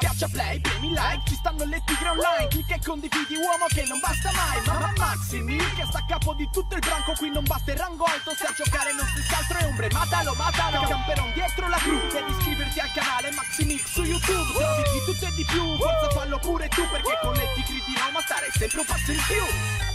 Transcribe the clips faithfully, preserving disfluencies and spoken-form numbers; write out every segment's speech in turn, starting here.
Schiaccia play, premi like, ci stanno le tigre online. Clicca e condividi, uomo che non basta mai. Mamma Maximi, che sta a capo di tutto il branco. Qui non basta il rango alto, se a giocare non si scaltro e ombre. Matalo, matalo, camperon dietro la cru. Devi iscriverti al canale Maximix su YouTube. Trovi di tutto e di più, forza fallo pure tu. Perché con le tigre di Roma stare sempre un passo in più.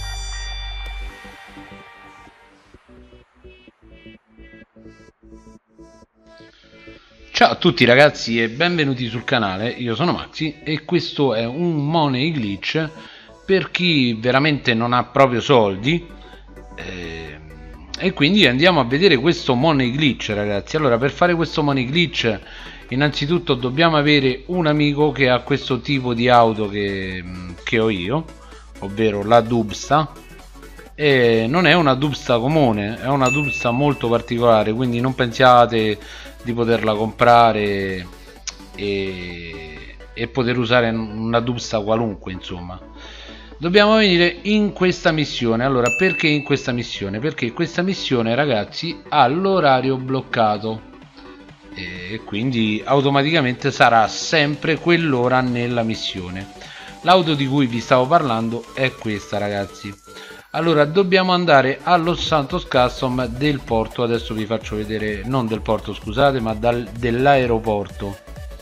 Ciao a tutti ragazzi e benvenuti sul canale, io sono Maxi e questo è un money glitch per chi veramente non ha proprio soldi eh, e quindi andiamo a vedere questo money glitch ragazzi. Allora, per fare questo money glitch innanzitutto dobbiamo avere un amico che ha questo tipo di auto che, che ho io, ovvero la Dubsta. E non è una Dubsta comune, è una Dubsta molto particolare, quindi non pensiate di poterla comprare e, e poter usare una Dubsta qualunque. Insomma, dobbiamo venire in questa missione. Allora, perché in questa missione? Perché questa missione ragazzi ha l'orario bloccato e quindi automaticamente sarà sempre quell'ora nella missione. L'auto di cui vi stavo parlando è questa ragazzi. Allora, dobbiamo andare a Los Santos Custom del porto. Adesso vi faccio vedere, non del porto scusate, ma dell'aeroporto.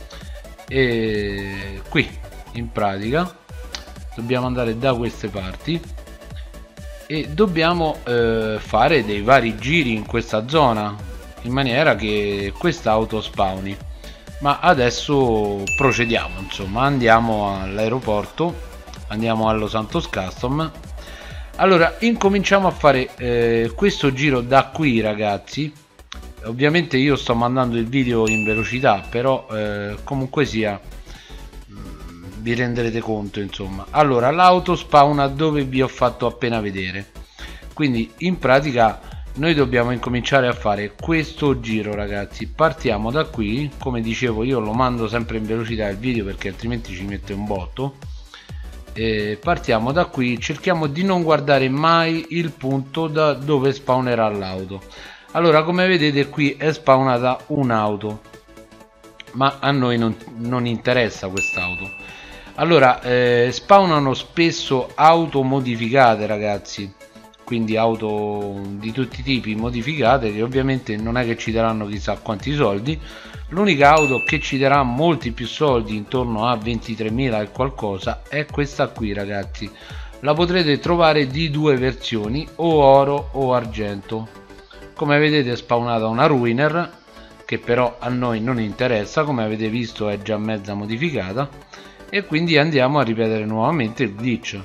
E qui in pratica dobbiamo andare da queste parti e dobbiamo eh, fare dei vari giri in questa zona in maniera che questa auto spawni. Ma adesso procediamo, insomma, andiamo all'aeroporto, andiamo a Los Santos Custom. Allora, incominciamo a fare eh, questo giro da qui ragazzi. Ovviamente io sto mandando il video in velocità, però eh, comunque sia mh, vi renderete conto insomma. Allora, l'auto spawna dove vi ho fatto appena vedere, quindi in pratica noi dobbiamo incominciare a fare questo giro ragazzi. Partiamo da qui, come dicevo io lo mando sempre in velocità il video perché altrimenti ci mette un botto. E partiamo da qui, cerchiamo di non guardare mai il punto da dove spawnerà l'auto. Allora, come vedete qui è spawnata un'auto, ma a noi non, non interessa quest'auto. Allora, eh, spawnano spesso auto modificate ragazzi, quindi auto di tutti i tipi modificate, che ovviamente non è che ci daranno chissà quanti soldi. L'unica auto che ci darà molti più soldi, intorno a ventitremila e qualcosa, è questa qui ragazzi. La potrete trovare di due versioni, o oro o argento. Come vedete è spawnata una Ruiner, che però a noi non interessa, come avete visto è già mezza modificata. E quindi andiamo a ripetere nuovamente il glitch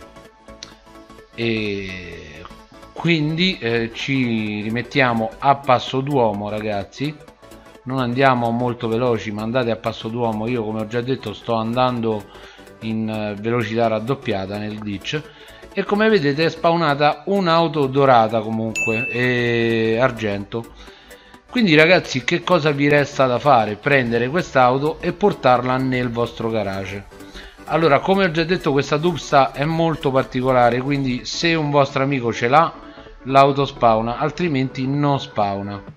e quindi eh, ci rimettiamo a passo d'uomo ragazzi. Non andiamo molto veloci, ma andate a passo d'uomo. Io, come ho già detto, sto andando in velocità raddoppiata nel glitch. E come vedete è spawnata un'auto dorata comunque, e argento. Quindi ragazzi, che cosa vi resta da fare? Prendere quest'auto e portarla nel vostro garage. Allora, come ho già detto, questa Dubsta è molto particolare, quindi se un vostro amico ce l'ha, l'auto spawna, altrimenti non spawna.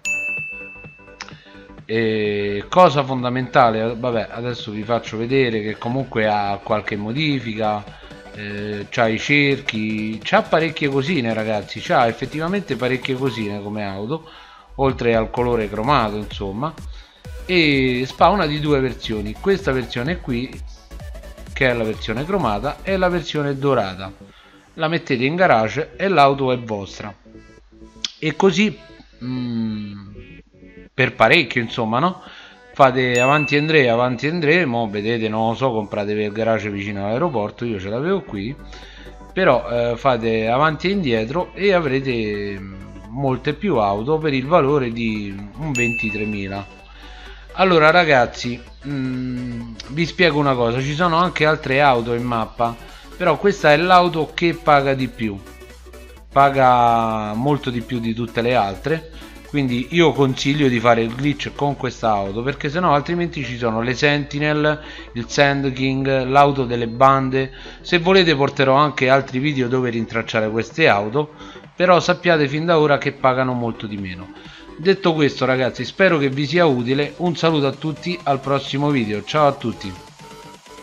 E cosa fondamentale, vabbè, adesso vi faccio vedere che comunque ha qualche modifica, eh, c'ha i cerchi, c'ha parecchie cosine ragazzi, c'ha effettivamente parecchie cosine come auto, oltre al colore cromato insomma. E spawna di due versioni, questa versione qui che è la versione cromata e la versione dorata. La mettete in garage e l'auto è vostra, e così mm, per parecchio insomma, no? Fate avanti Andrea, avanti andremo, vedete, non lo so, compratevi il garage vicino all'aeroporto, io ce l'avevo qui, però eh, fate avanti e indietro e avrete molte più auto per il valore di un ventitremila. Allora ragazzi, mh, vi spiego una cosa, ci sono anche altre auto in mappa, però questa è l'auto che paga di più, paga molto di più di tutte le altre. Quindi io consiglio di fare il glitch con questa auto, perché sennò altrimenti ci sono le Sentinel, il Sand King, l'auto delle bande. Se volete porterò anche altri video dove rintracciare queste auto, però sappiate fin da ora che pagano molto di meno. Detto questo ragazzi, spero che vi sia utile, un saluto a tutti, al prossimo video, ciao a tutti.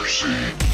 Maxi.